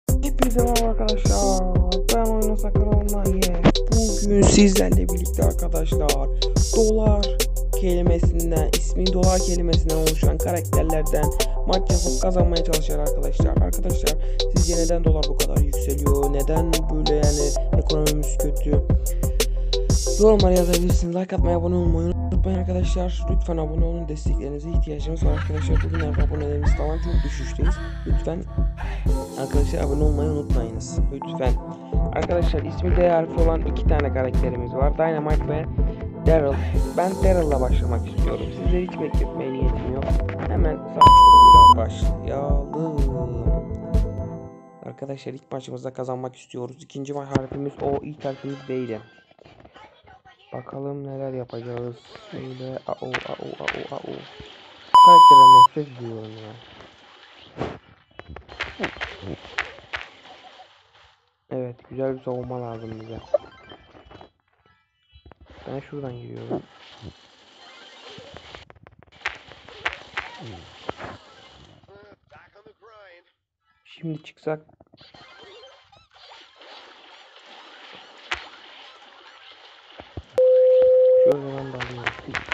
Hepinize merhaba arkadaşlar. Ben Oyun Sakın Online. Bugün sizlerle birlikte arkadaşlar dolar kelimesinden, ismi dolar kelimesinden oluşan karakterlerden maç yapıp kazanmaya çalışır arkadaşlar. Arkadaşlar sizce neden dolar bu kadar yükseliyor? Neden böyle yani ekonomimiz kötü? Yorumlara yazabilirsiniz. Like atmayı, abone olmayı unutmayın arkadaşlar. Lütfen abone olun. Desteklerinize ihtiyacımız var arkadaşlar. Bugün abonelerimiz falan çok düşüşteyiz. Lütfen arkadaşlar abone olmayı unutmayınız. Lütfen. Arkadaşlar ismi D harfi olan iki tane karakterimiz var. Dynamite ve Daryl. Ben Daryl'la başlamak istiyorum. Sizleri hiç bekletmeye niyetim yok. Hemen savaşla başlayalım. Arkadaşlar ilk maçımızda kazanmak istiyoruz. İkinci maç harfimiz O. İlk harfimiz B ile. Bakalım neler yapacağız. Şöyle au. Karakterden nefret ediyorum ya. Evet, güzel bir savunma lazım bize. Ben şuradan giriyorum. Şimdi çıksak şöyle ben de alıyorum.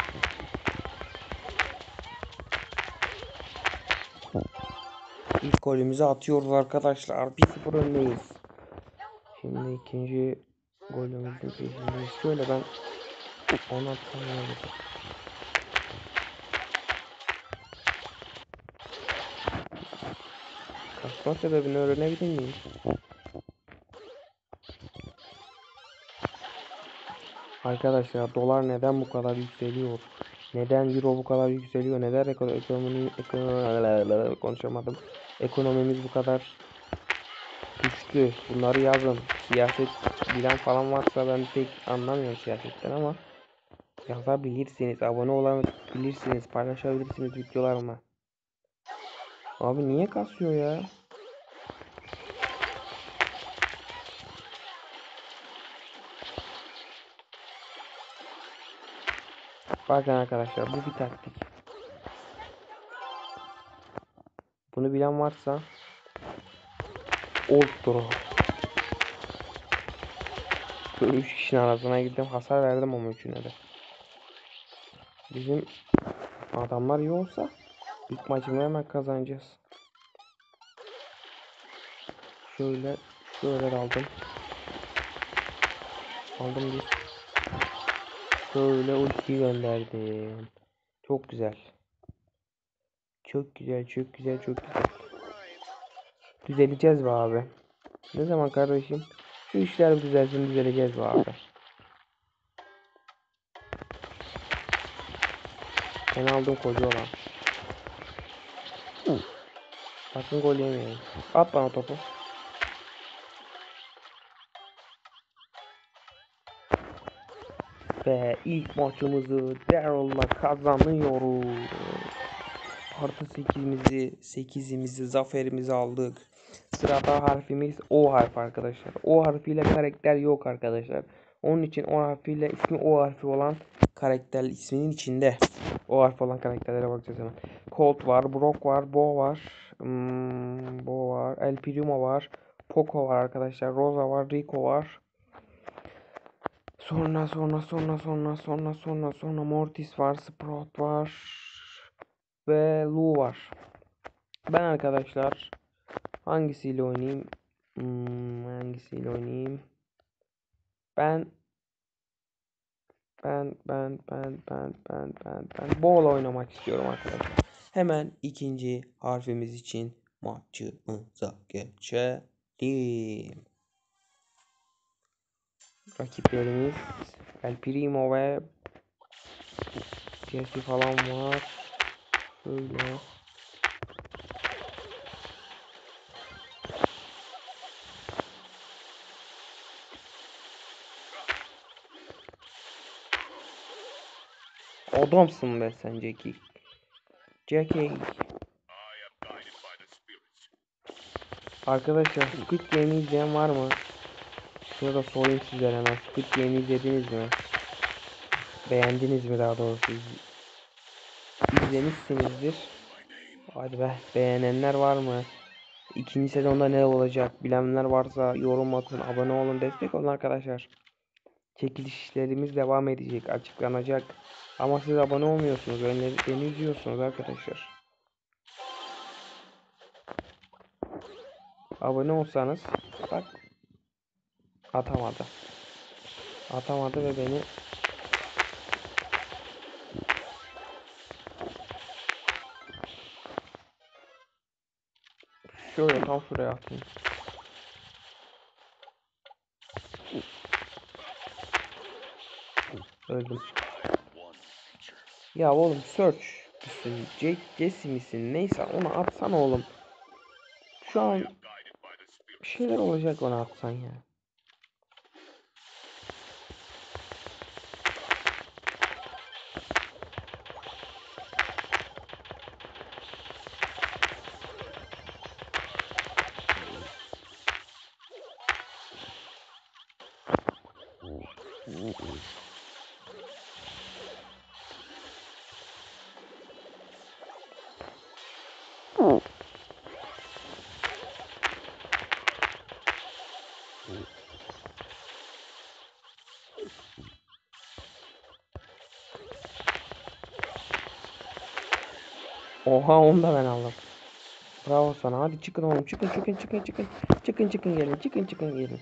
İlk golümüzü atıyoruz arkadaşlar. 1-0 öndeyiz. Şimdi ikinci golümüzün peşindeyiz. Şöyle ben onu atamıyorum. Kasma sebebini öğrenebilir miyim? Arkadaşlar dolar neden bu kadar yükseliyor? Neden euro bu kadar yükseliyor? Neden konuşamadım. Ekonomimiz bu kadar düştü. Bunları yazın. Siyaset bilen falan varsa ben pek anlamıyorum siyasetten ama yazabilirsiniz. Abone olabilirsiniz. Paylaşabilirsiniz videolarımı. Abi niye kasıyor ya? Bakın arkadaşlar bu bir taktik. Bunu bilen varsa Old'dur o. Böyle 3 kişinin arasına girdim. Hasar verdim ama üçüne de. Bizim adamlar iyi olsa ilk maçımı hemen kazanacağız. Şöyle aldım. Aldım bir. Şöyle ulti gönderdim. Çok güzel. Çok güzel. Düzeleceğiz be abi. Ne zaman kardeşim? Şu işler düzelsin, düzeleceğiz be abi. Ben aldım koca olan. Bakın gol yemeyin. At bana topu. Ve ilk maçımızı Daryl'la kazanıyoruz. Artı 8'imizi zaferimizi aldık. Sırada harfimiz O harfi arkadaşlar. O harfiyle karakter yok arkadaşlar. Onun için O harfiyle ismi O harfi olan karakter isminin içinde. O harfi olan karakterlere bakacağız hemen. Colt var, Brock var, Bo var, El Primo var, Poco var arkadaşlar, Rosa var, Rico var. Sonra Mortis var, Sprout var ve Lu var. Ben arkadaşlar hangisiyle oynayayım? Hangisiyle oynayayım? Ben Ball oynamak istiyorum arkadaşlar. Hemen ikinci harfimiz için maçımıza geçelim. Rakiplerimiz El Primo ve Jesse falan var. Şöyle. Adamsın be sen Jackie. Arkadaşlar Squid Game'i izleyen var mı? Şurada sorayım sizlere hemen. Squid Game'i izlediniz mi? Beğendiniz mi daha doğrusu? İzlemişsinizdir. Hadi be. Beğenenler var mı? İkinci sezonda ne olacak bilenler varsa yorum atın, abone olun, destek olun arkadaşlar. Çekilişlerimiz devam edecek, açıklanacak. Ama siz abone olmuyorsunuz, beni üzüyorsunuz arkadaşlar. Abone olsanız bak, atamadı. Atamadı ve beni şöyle tam şuraya atayım. Öldüm. Ya oğlum Search misin? Jesse misin? Neyse onu atsan oğlum. Şu an bir şeyler olacak, onu atsan ya. Oha, onu da ben aldım. Bravo sana. Hadi çıkın oğlum. Çıkın çıkın çıkın çıkın. Çıkın çıkın gelin. Çıkın çıkın gelin.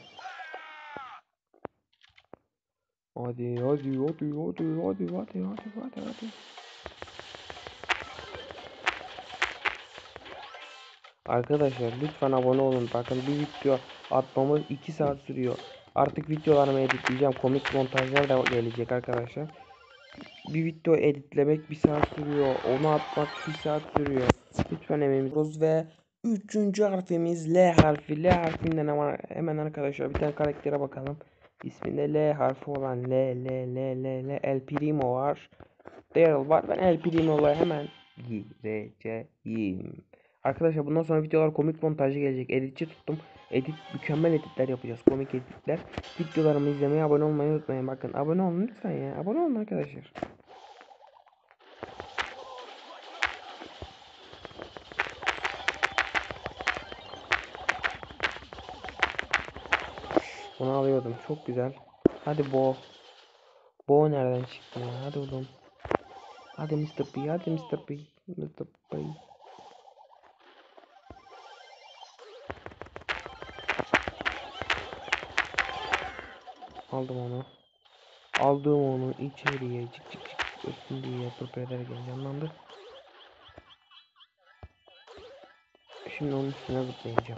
Hadi hadi hadi hadi hadi hadi hadi hadi hadi. Arkadaşlar lütfen abone olun. Bakın bir video atmamız 2 saat sürüyor. Artık videolarımı editleyeceğim. Komik montajlar da gelecek arkadaşlar. Bir video editlemek 1 saat sürüyor. Onu atmak 1 saat sürüyor. Lütfen emeğimiz ve üçüncü harfimiz L harfi. L harfinden hemen arkadaşlar bir tane karaktere bakalım. İsminde L harfi olan L El Primo var. Daryl var. Ben El Primo'la hemen gireceğim. Arkadaşlar bundan sonra videolar komik montajı gelecek. Editçi tuttum. Mükemmel editler yapacağız. Komik editler. Videolarımı izlemeye, abone olmayı unutmayın. Bakın abone olun lütfen ya. Abone olun arkadaşlar. Bunu alıyordum. Çok güzel. Hadi Bo. Bo nereden çıktı ya? Hadi oğlum. Hadi Mr. P. Hadi Mr. P. Mr. P. Aldım onu. Aldım onu içeriye. Çık çık çık. Ölsün diye prepare ederken canlandı. Şimdi onun üstüne zıplayacağım.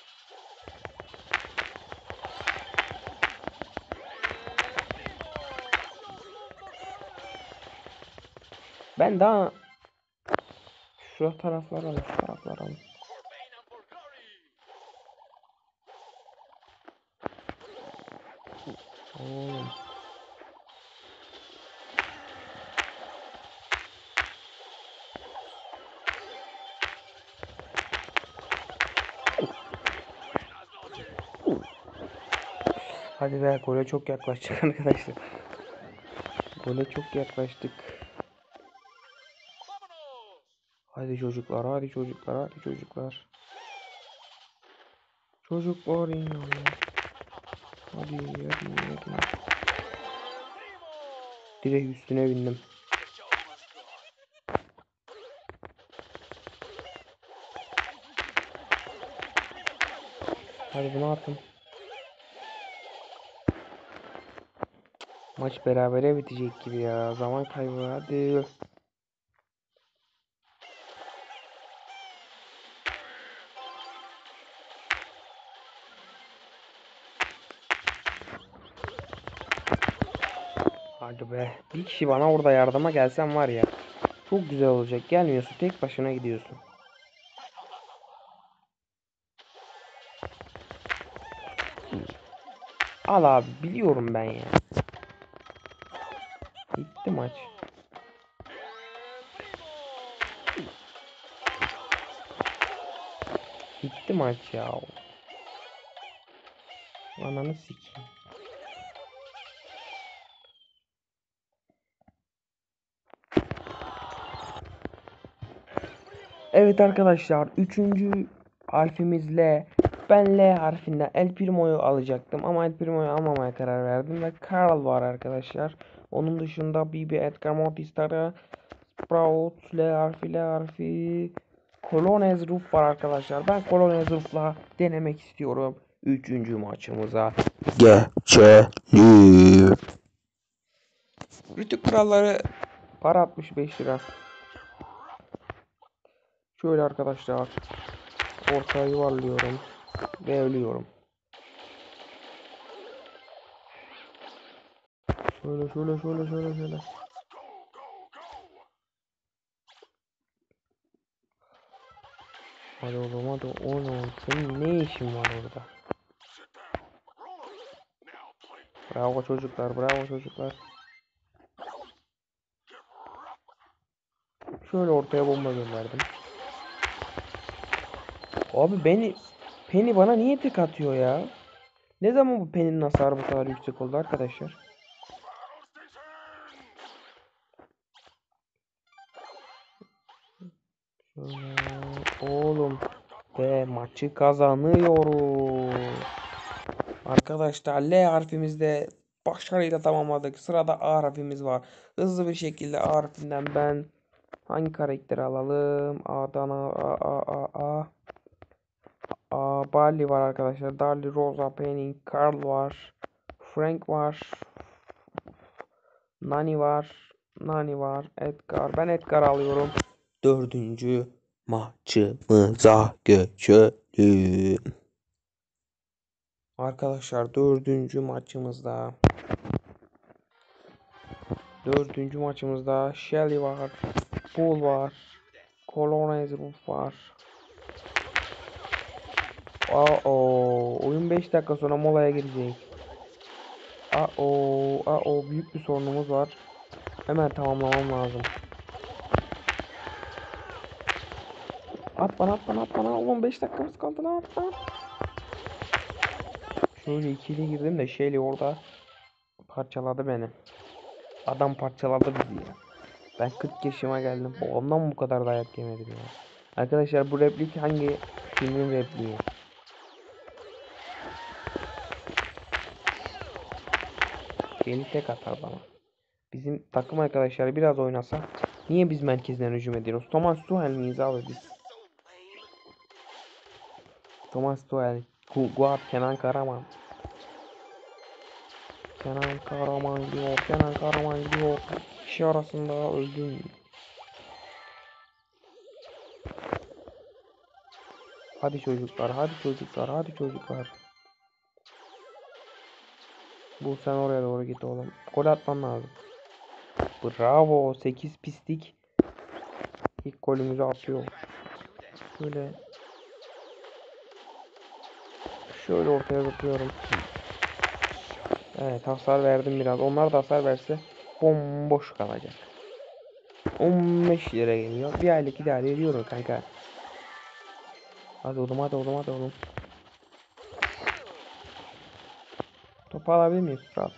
Ben daha şu taraflara alın, şu taraflara alın. Oğlum. Hadi be, gole çok yaklaştık arkadaşlar. Gole çok yaklaştık. Hadi çocuklar, hadi çocuklar, hadi çocuklar. Çocuklar inan. Hadi hadi hadi. Direkt üstüne bindim. Hadi bunu atın. Maç berabere bitecek gibi ya. Zaman kaybı, hadi. Hadi be. Bir kişi bana orada yardıma gelsen var ya. Çok güzel olacak. Gelmiyorsun. Tek başına gidiyorsun. Al abi. Biliyorum ben ya. Bitti maç. Bitti maç ya. Ananı sikeyim. Evet arkadaşlar. Üçüncü Harfimiz L. Ben L harfinden El Primo'yu alacaktım ama El Primo'yu almamaya karar verdim ve Carl var arkadaşlar. Onun dışında Bibi, Edgar, Mortis, Tara, Sprout, L harfi, Colonel Ruff var arkadaşlar. Ben Colonel Ruff'la denemek istiyorum. Üçüncü maçımıza geçelim. Rütük kuralları para 65 lira. Şöyle arkadaşlar. Ortaya yuvarlıyorum. Ve ölüyorum. Şöyle. Hadi oğlum hadi oğlum. Senin ne işin var orada? Bravo çocuklar, bravo çocuklar. Şöyle ortaya bomba gönderdim. Abi Penny bana niye tek atıyor ya? Ne zaman bu Penny'nin hasarı bu kadar yüksek oldu arkadaşlar? Oğlum ve maçı kazanıyoruz. Arkadaşlar L harfimizde başarıyla tamamladık. Sırada A harfimiz var. Hızlı bir şekilde A harfinden ben hangi karakteri alalım? A'dan Barley var arkadaşlar. Darly, Rosa, Penny, Carl var. Frank var. Nani var. Edgar. Ben Edgar alıyorum. Dördüncü maçımıza geçelim. Arkadaşlar dördüncü maçımızda Shelly var. Bull var. Colonel var. Oyun 5 dakika sonra molaya girecek. Büyük bir sorunumuz var. Hemen tamamlamam lazım. At bana. Oğlum 5 dakikamız kaldı lan. Şöyle ikili girdim de Shelly orada parçaladı beni. Adam parçaladı bizi ya. Ben 40 yaşıma geldim. Ondan bu kadar dayak yemedim ya. Arkadaşlar bu replik hangi filmin repliği? Shelly tek atar bana. Bizim takım arkadaşlar biraz oynasa. Niye biz merkezden hücum ediyoruz? Thomas Tuchel miyiz abi biz? Thomas Tuchel, Guat, Kenan Karaman. Kenan Karaman gidiyor. Kişi arasında öldüm. Hadi çocuklar. Bu sen oraya doğru git oğlum. Gol atman lazım. Bravo. 8 pislik. İlk golümüzü atıyor. Şöyle ortaya zıplıyorum. Evet hasar verdim biraz. Onlar da hasar verse bomboş kalacak. 15 lira geliyor. Bir aylık idare ediyorum kanka. Hadi oğlum. Topu alabilir miyiz? Rahat.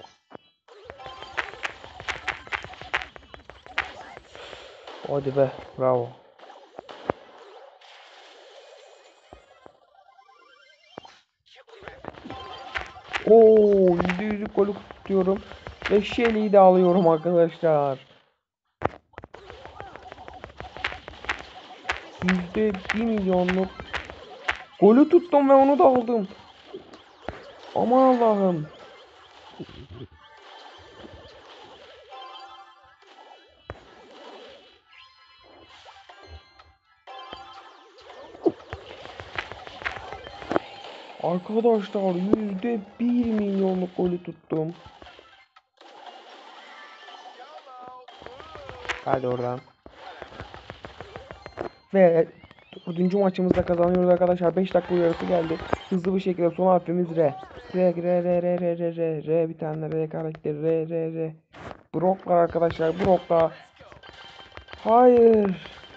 Hadi be. Bravo. %100'lük golü tutuyorum. Ve Shelly'yi de alıyorum arkadaşlar. %1 milyonluk golü tuttum ve onu da aldım. Aman Allah'ım. Arkadaşlar %1 milyonluk golü tuttum. Hadi oradan. Ve 4. maçımızda kazanıyoruz arkadaşlar. 5 dakika uyarısı geldi. Hızlı bir şekilde son harfimiz R. R bir tane R karakteri R. Brock var arkadaşlar. Brock'la. Hayır.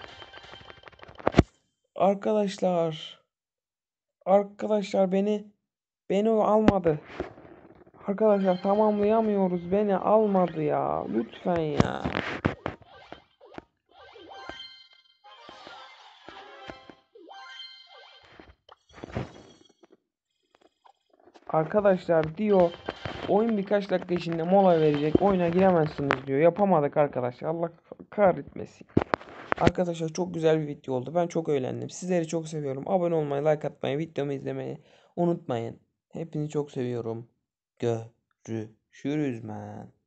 Arkadaşlar beni o almadı. Arkadaşlar tamamlayamıyoruz. Beni almadı ya. Lütfen ya. Arkadaşlar diyor oyun birkaç dakika içinde mola verecek. Oyuna giremezsiniz diyor. Yapamadık arkadaşlar. Allah kahretmesin. Arkadaşlar çok güzel bir video oldu. Ben çok eğlendim. Sizleri çok seviyorum. Abone olmayı, like atmayı, videomu izlemeyi unutmayın. Hepinizi çok seviyorum. Görüşürüz man.